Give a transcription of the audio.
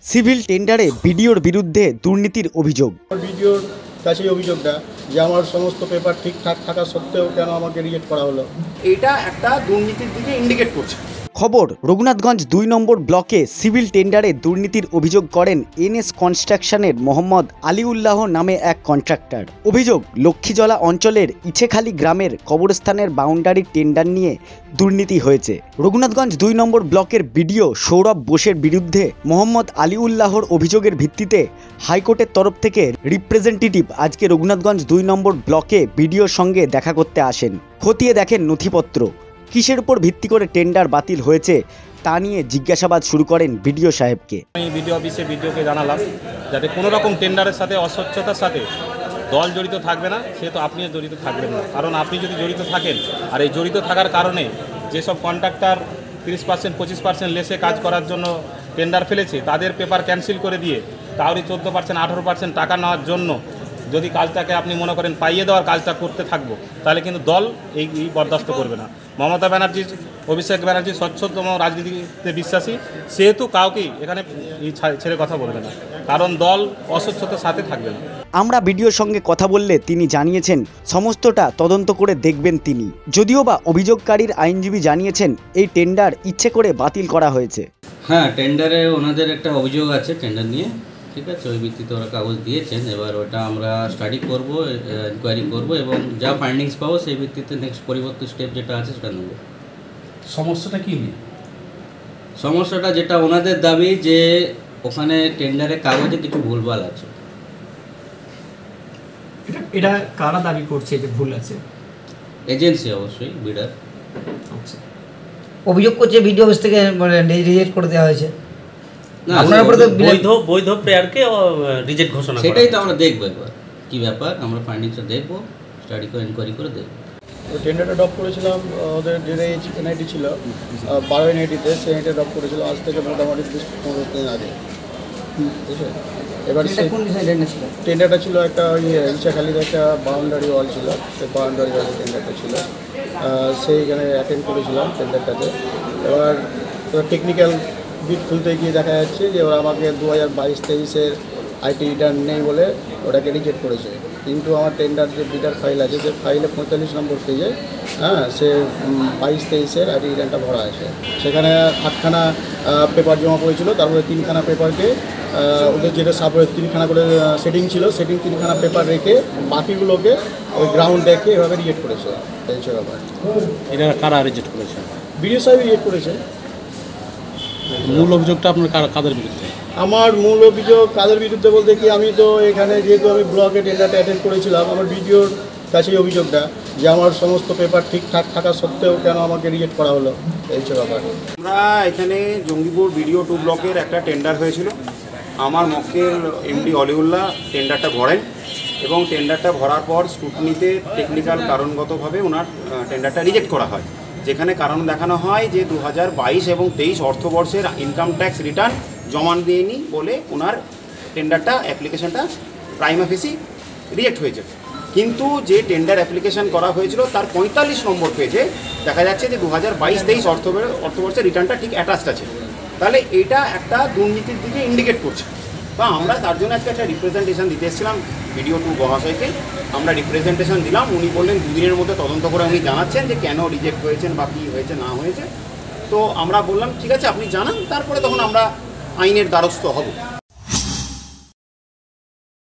Civil টেন্ডারে বিডিওর বিরুদ্ধে দুর্নীতির অভিযোগ। বিডিওর কাছেই অভিযোগটা যে আমার সমস্ত পেপার ঠিকঠাক থাকা সত্ত্বেও কেন আমাকে রিজেক্ট করা হলো, এটা একটা দুর্নীতির দিকে ইন্ডিকেট করছে। খবর, রঘুনাথগঞ্জ ২ নম্বর ব্লকে সিভিল টেন্ডারে দুর্নীতির অভিযোগ করেন এনএস কনস্ট্রাকশনের মোহাম্মদ আলিউল্লাহ নামে এক কন্ট্রাক্টর। অভিযোগ, লক্ষ্মীজলা অঞ্চলের ইছেখালী গ্রামের কবরস্থানের বাউন্ডারি টেন্ডার নিয়ে দুর্নীতি হয়েছে। রঘুনাথগঞ্জ ২ নম্বর ব্লকের বিডিও সৌরভ বোসের বিরুদ্ধে মোহাম্মদ আলিউল্লাহর অভিযোগের ভিত্তিতে হাইকোর্টের তরফ থেকে রিপ্রেজেন্টেটিভ আজকে রঘুনাথগঞ্জ ২ নম্বর ব্লকে বিডিওর সঙ্গে দেখা করতে আসেন। খতিয়ে দেখেন নথিপত্র, কিসের উপর ভিত্তি করে টেন্ডার বাতিল হয়েছে তা নিয়ে জিজ্ঞাসাবাদ শুরু করেন বিডিও সাহেবকে। আমি বিডিও অফিসে বিডিওকে জানালাম যাতে কোনো রকম টেন্ডারের সাথে অস্বচ্ছতার সাথে দল জড়িত থাকবে না, সে তো আপনিও জড়িত থাকবেন না। কারণ আপনি যদি জড়িত থাকেন আর এই জড়িত থাকার কারণে যেসব কন্ট্রাক্টর 30% 25% লেসে কাজ করার জন্য টেন্ডার ফেলেছে তাদের পেপার ক্যান্সেল করে দিয়ে কাউরি 14% 18% টাকা নেওয়ার জন্য যদি কাজটাকে আপনি মনে করেন পাইয়ে দেওয়ার কাজটা করতে থাকবো, তাহলে কিন্তু দল এই বরদাস্ত করবে না। মমতা ব্যানার্জি, অভিষেক ব্যানার্জি স্বচ্ছতম রাজনীতিতে বিশ্বাসী, সেহেতু কাউকেই এখানে ছেড়ে কথা বলবে না, কারণ দল অস্বচ্ছতার সাথে থাকবে না। আমরা বিডিওর সঙ্গে কথা বললে তিনি জানিয়েছেন সমস্তটা তদন্ত করে দেখবেন তিনি। যদিও বা অভিযোগকারীর আইনজীবী জানিয়েছেন এই টেন্ডার ইচ্ছে করে বাতিল করা হয়েছে। হ্যাঁ, টেন্ডারে ওনাদের একটা অভিযোগ আছে টেন্ডার নিয়ে, ঠিক আছে, ওই ভিত্তিতে ওরা কাগজ দিয়েছেন। এবার ওটা আমরা স্টাডি করব, এনকোয়ারি করব এবং যা ফাইন্ডিংস পাবো সেই ভিত্তিতে নেক্সট পরিবর্তন স্টেপ যেটা আছে সেটা নেব। সমস্যাটা কী নিয়ে? সমস্যাটা যেটা ওনাদের দাবি যে ওখানে টেন্ডারে কাগজে কিছু ভুলভাল আছে। এটা কারা দাবি করছে যে ভুল আছে? এজেন্সি, অবশ্যই বিডার। আচ্ছা, অভিযোগ করছে ভিডিও অফিস থেকে রিজেক্ট করে দেওয়া হয়েছে। না, আপনার উপরে তো বৈধ প্রেয়ারকে রিজেক্ট ঘোষণা, সেটাই তো আমরা দেখবো এবার কী ব্যাপার, আমরা ফাইন্ডিংসটা দেখবো, স্টাডি করে এনকোয়ারি করে দেখবো। টেন্ডারটা ড্রপ করেছিলাম, ওদের যেটা এনআইটি ছিল 12 এনআইটিতে, সেই এনআইটি ড্রপ করেছিল আজ থেকে মোটামুটি 15 দিন আগে। ঠিক আছে, এবার টেন্ডারটা ছিল একটা ওই ইচ্ছাখালির একটা বাউন্ডারি ওয়াল ছিল, সেই বাউন্ডারি ওয়ালের টেন্ডারটা ছিল, সেইখানে অ্যাটেন্ড করেছিলাম টেন্ডারটাতে। এবার টেকনিক্যাল বিট খুলতে গিয়ে দেখা যাচ্ছে যে ওরা আমাকে 2022-23-এর আইটি রিটার্ন নেই বলে ওটাকে রিজেক্ট করেছে। কিন্তু আমার টেন্ডার যে বিটার ফাইল আছে, যে ফাইলে 45 নম্বর পেজে সে 22-23-এর আইটি রিটার্নটা ভরা আছে। সেখানে 8খানা পেপার জমা পড়েছিল, তারপরে 3খানা পেপারকে ওদের যেটা 3খানা করে সেটিং ছিল, সেটিং 3খানা পেপার রেখে বাকিগুলোকে ওই গ্রাউন্ড রেখে এভাবে রিজেক্ট করেছে। এই ব্যাপার। এটা কারা রিজেক্ট করেছে? বিডিও সাহেব রিজেক্ট করেছে। মূল অভিযোগটা আপনার কাদের বিরুদ্ধে? আমার মূল অভিযোগ কাদের বিরুদ্ধে বলতে কি, আমি তো এখানে যেহেতু আমি ব্লকে টেন্ডারটা অ্যাটেন্ড করেছিলাম, আমার বিডিওর কাছেই অভিযোগটা যে আমার সমস্ত পেপার ঠিকঠাক থাকা সত্ত্বেও কেন আমাকে রিজেক্ট করা হলো, এই ব্যাপার। আমরা এখানে জঙ্গিপুর বিডিও 2 ব্লকের একটা টেন্ডার হয়েছিল। আমার মক্কেল এমডি অলিউল্লাহ টেন্ডারটা ভরেন এবং টেন্ডারটা ভরার পর স্ক্রুটনিতে টেকনিক্যাল কারণগতভাবে ওনার টেন্ডারটা রিজেক্ট করা হয়, যেখানে কারণ দেখানো হয় যে 2022 এবং 23 অর্থবর্ষের ইনকাম ট্যাক্স রিটার্ন জমা দেয়নি বলে ওনার টেন্ডারটা অ্যাপ্লিকেশনটা প্রাইমা ফেসি রিজেক্ট হয়েছে। কিন্তু যে টেন্ডার অ্যাপ্লিকেশন করা হয়েছিল তার 45 নম্বর পেজে দেখা যাচ্ছে যে 2022-23 অর্থবর্ষের রিটার্নটা ঠিক অ্যাটাচড আছে। তাহলে এটা একটা দুর্নীতির দিকে ইন্ডিকেট করছে। বা আমরা তার জন্য আজকে একটা রিপ্রেজেন্টেশন দিতে এসেছিলাম বিডিও 2 মহাশয়কে। আমরা রিপ্রেজেন্টেশন দিলাম, উনি বললেন 2 দিনের মধ্যে তদন্ত করে উনি জানাচ্ছেন যে কেন রিজেক্ট হয়েছেন বা কী হয়েছে না হয়েছে। তো আমরা বললাম ঠিক আছে আপনি জানান, তারপরে তখন আমরা আইনের দ্বারস্থ হব।